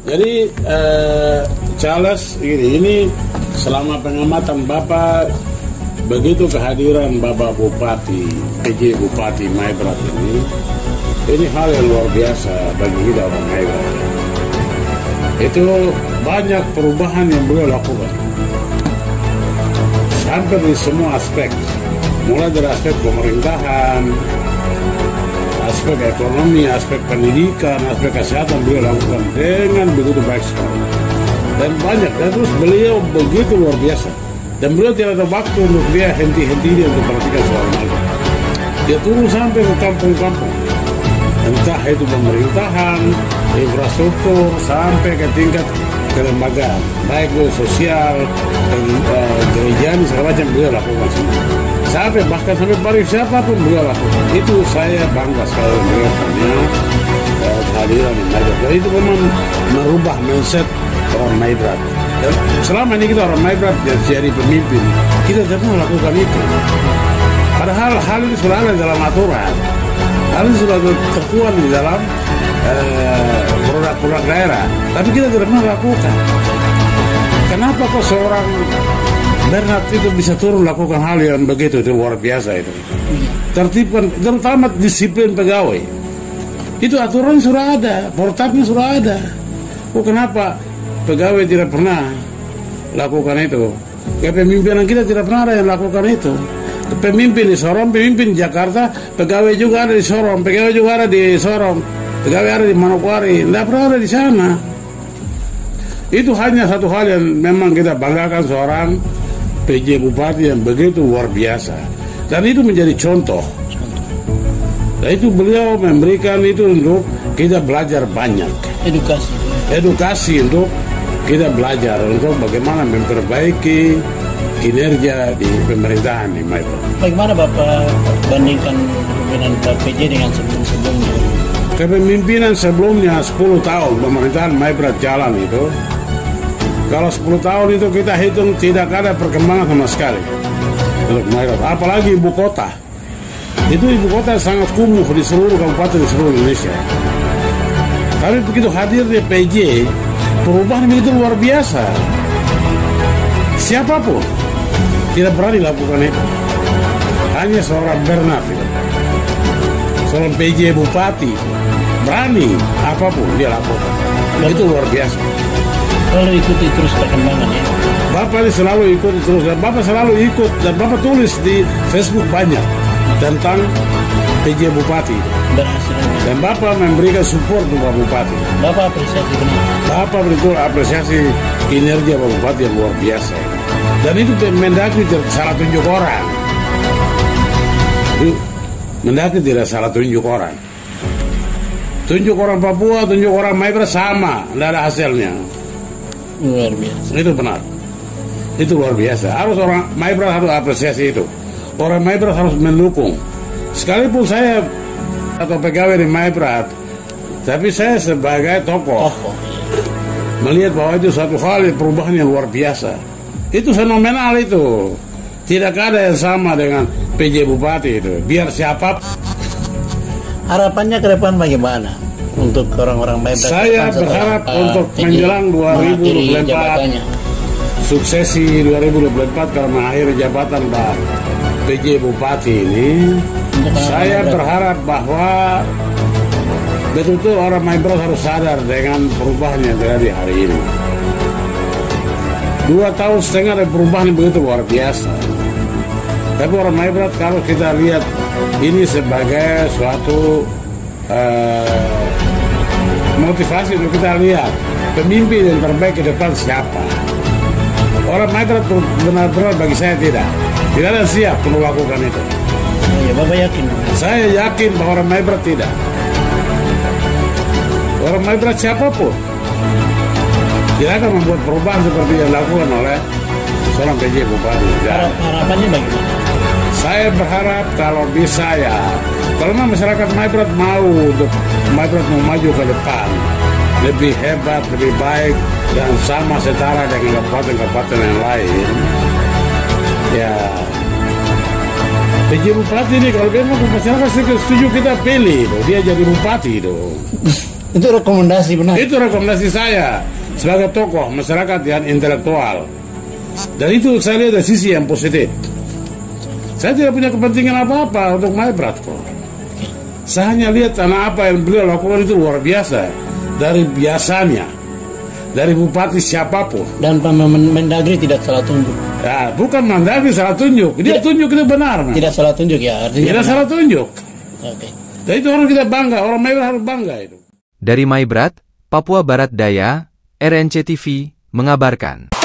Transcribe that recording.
Jadi Charles ini selama pengamatan Bapak, begitu kehadiran Bapak Bupati, PJ Bupati Maibrat ini hal yang luar biasa bagi kita orang Maibrat. Itu banyak perubahan yang beliau lakukan, hampir di semua aspek, mulai dari aspek pemerintahan, aspek ekonomi, aspek pendidikan, aspek kesehatan beliau lakukan dengan begitu baik sekali. Dan banyak, dan terus beliau begitu luar biasa. Dan beliau tidak ada waktu untuk dia henti-henti dia untuk perhatikan soal Maibrat. Dia turun sampai ke kampung-kampung, entah itu pemerintahan, infrastruktur, sampai ke tingkat kelembagaan, baik itu sosial, gereja, segala macam beliau lakukan semua. Sampai bahkan sampai pariwisata pun beliau lakukan. Itu saya bangga sekali melihatnya kehadiran di Maibrat. Dan itu memang merubah mindset orang Maibrat. Dan selama ini kita orang Maibrat jadi pemimpin, kita tidak pernah lakukan itu. Padahal hal ini sudah ada dalam aturan, hal ini sudah tertuang di dalam produk-produk daerah, tapi kita tidak pernah lakukan. Kenapa kok seorang Bernard itu bisa turun lakukan hal yang begitu? Itu luar biasa itu. Tertibkan, terutama disiplin pegawai. Itu aturan sudah ada, protapnya sudah ada. Kok kenapa pegawai tidak pernah lakukan itu? Kepemimpinan kita tidak pernah ada yang lakukan itu. Pemimpin di Sorong, pemimpin di Jakarta, pegawai juga ada di Sorong, pegawai juga ada di Sorong, pegawai ada di Manokwari, tidak pernah ada di sana. Itu hanya satu hal yang memang kita banggakan, seorang PJ Bupati yang begitu luar biasa. Dan itu menjadi contoh. Dan itu beliau memberikan itu untuk kita belajar banyak. Edukasi untuk kita belajar untuk bagaimana memperbaiki kinerja di pemerintahan di Maibrat. Bagaimana Bapak bandingkan kepemimpinan Pak PJ dengan sebelum-sebelumnya? Kepemimpinan sebelumnya 10 tahun pemerintahan Maibrat jalan itu. Kalau 10 tahun itu kita hitung tidak ada perkembangan sama sekali untuk Maibrat. Apalagi ibu kota. Itu ibu kota sangat kumuh di seluruh kabupaten di seluruh Indonesia. Tapi begitu hadirnya PJ, perubahan begitu luar biasa. Siapapun tidak berani lakukan itu. Hanya seorang Bernard itu, seorang PJ Bupati, berani apapun dia lakukan. Itu luar biasa. Selalu ikuti terus perkembangan ya. Bapak ini selalu ikut terus, dan Bapak selalu ikut, dan Bapak tulis di Facebook banyak tentang PJ Bupati. Berhasil. Dan Bapak memberikan support untuk Pak Bupati. Bapak apresiasi benar. Bapak betul apresiasi kinerja Pak Bupati yang luar biasa. Dan itu Mendagri tidak salah tunjuk orang. Mendagri tidak salah tunjuk orang. Tunjuk orang Papua, tunjuk orang Maibrat sama, tidak ada hasilnya. Luar biasa. Itu benar. Itu luar biasa. Harus orang Maibrat harus apresiasi itu. Orang Maibrat harus mendukung. Sekalipun saya atau pegawai di Maibrat, tapi saya sebagai tokoh melihat bahwa itu satu hal perubahan yang luar biasa. Itu fenomenal itu. Tidak ada yang sama dengan PJ Bupati itu. Biar siapa. Harapannya ke depan bagaimana untuk orang-orang Maibrat? Saya berharap untuk menjelang 2024, suksesi 2024 kalau mengakhiri jabatan Pak PJ Bupati ini, saya berharap bahwa betul-betul orang Maibrat harus sadar dengan perubahan yang terjadi hari ini. 2,5 tahun ada perubahan yang begitu luar biasa. Tapi orang Maibrat kalau kita lihat ini sebagai suatu motivasi untuk kita lihat pemimpin yang terbaik ke depan siapa. Orang Maibrat benar-benar bagi saya tidak ada siap untuk melakukan itu. Ya, Bapak yakin? Saya yakin bahwa orang Maibrat tidak. Orang Maibrat siapapun tidak akan membuat perubahan seperti yang dilakukan oleh seorang PJ Bupati. Harapannya bagaimana? Saya berharap kalau bisa ya, kalau masyarakat Maibrat mau untuk Maibrat mau maju ke depan, lebih hebat, lebih baik, dan sama setara dengan kabupaten-kabupaten yang lain, ya PJ Bupati ini kalau memang masyarakat setuju kita pilih, dia jadi bupati itu. Itu rekomendasi benar. Itu rekomendasi saya sebagai tokoh masyarakat yang intelektual. Dan itu saya lihat dari sisi yang positif. Saya tidak punya kepentingan apa-apa untuk Maibrat kok. Saya hanya lihat apa yang beliau lakukan itu luar biasa. Dari biasanya, dari bupati siapapun. Dan Mendagri tidak salah tunjuk. Ya, bukan Mendagri salah tunjuk. Dia tunjuk itu benar. Tidak salah tunjuk ya. Artinya tidak salah tunjuk. Oke. Dan itu harus kita bangga. Orang Maibrat harus bangga itu. Dari Maibrat, Papua Barat Daya, RNC TV mengabarkan.